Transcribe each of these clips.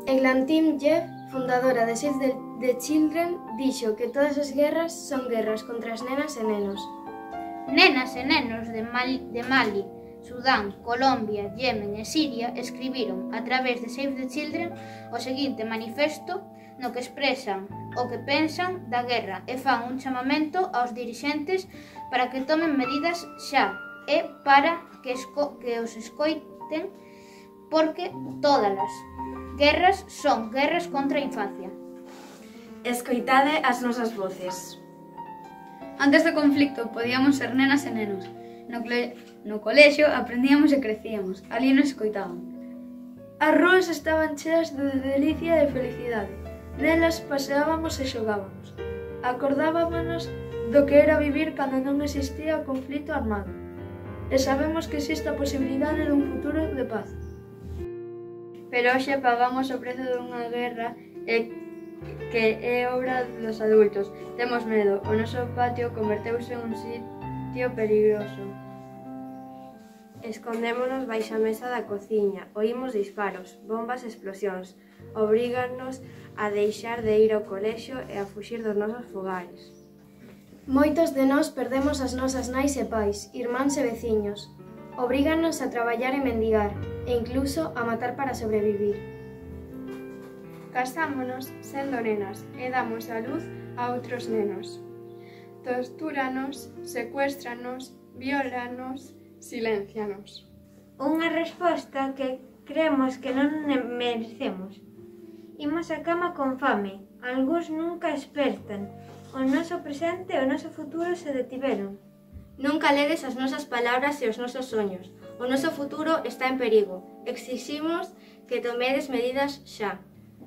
Eglantine Jeff, fundadora de Save the Children, dixo que todas as guerras son guerras contra as nenas e nenos. Nenas e nenos de Mali, Sudán, Colombia, Yemen e Siria escribiron a través de Save the Children o seguinte manifesto no que expresan o que pensan da guerra e fan un chamamento aos dirixentes para que tomen medidas xa e para que os escoiten, porque todas as guerras son guerras contra a infancia. Escoitade as nosas voces. Antes do conflicto podíamos ser nenas e nenos. No colexio aprendíamos e crecíamos, ali nos escoitaban. As rúas estaban cheas de delicia e felicidade. Nelas paseábamos e xogábamos. Acordábamos do que era vivir cando non existía o conflito armado. E sabemos que existe a posibilidade dun futuro de paz. Pero hoxe pagamos o prezo dunha guerra que é obra dos adultos. Temos medo, o noso patio converteuse en un sitio perigoso. Escondémonos baixa a mesa da cociña, oímos disparos, bombas e explosións. Obríganos a deixar de ir ao colexio e a fuxir dos nosos fogares. Moitos de nós perdemos as nosas nais e pais, irmáns e veciños. Obríganos a traballar e mendigar, e incluso a matar para sobrevivir. Casámonos sendo nenas e damos a luz a outros nenos. Tortúranos, secuéstranos, violanos, siléncianos. Unha resposta que creemos que non merecemos. Imos á cama con fame, algúns nunca espertan. O noso presente e o noso futuro se detiveron. Nunca ledes as nosas palabras e os nosos soños. O noso futuro está en perigo. Exiximos que tomedes medidas xa.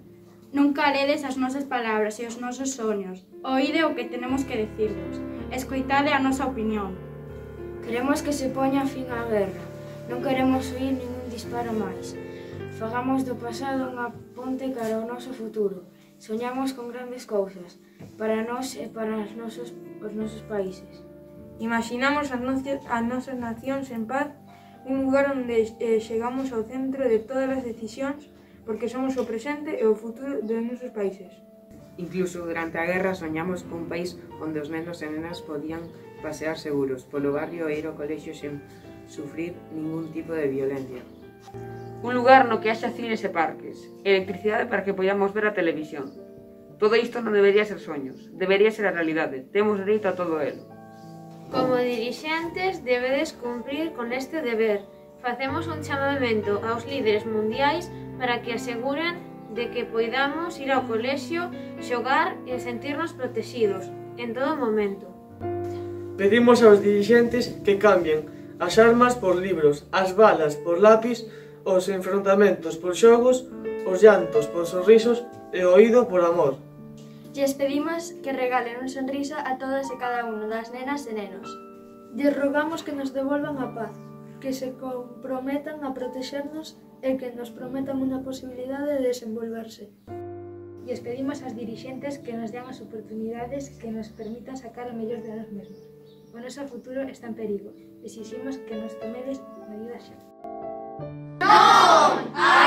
Nunca ledes as nosas palabras e os nosos soños. Oíde o que tenemos que decirvos. Escoitade a nosa opinión. Queremos que se poña fin á guerra. Non queremos oír ningún disparo máis. Fagamos do pasado unha ponte cara ao noso futuro. Soñamos con grandes cousas, para nós e para os nosos países. Imaginamos as nosas nacións en paz, un lugar onde chegamos ao centro de todas as decisións, porque somos o presente e o futuro dos nosos países. Incluso durante a guerra soñamos con un país onde os nenos e nenas podían pasear seguros polo barrio e ir ao colexio sen sufrir ningún tipo de violencia. Un lugar no que haxa cines e parques, electricidade para que podamos ver a televisión. Todo isto non debería ser soños, debería ser a realidade. Temos dereito a todo elo. Como dirixentes debedes cumprir con este deber. Facemos un chamamento aos líderes mundiais para que aseguren de que poidamos ir ao colexio, xogar e sentirnos protegidos en todo momento. Pedimos aos dirixentes que cambien as armas por libros, as balas por lápis, os enfrontamentos por xogos, os llantos por sorrisos e o oído por amor. Lles pedimos que regalen unha sonrisa a todas e cada uno das nenas e nenos. Lles rogamos que nos devolvan a paz, que se comprometan a protexernos e que nos prometan unha posibilidade de desenvolverse. Lles pedimos ás dirixentes que nos dean as oportunidades que nos permitan sacar o mellor de nós mesmos. O noso futuro está en perigo. Exiximos que nos tomedes medidas xa. Non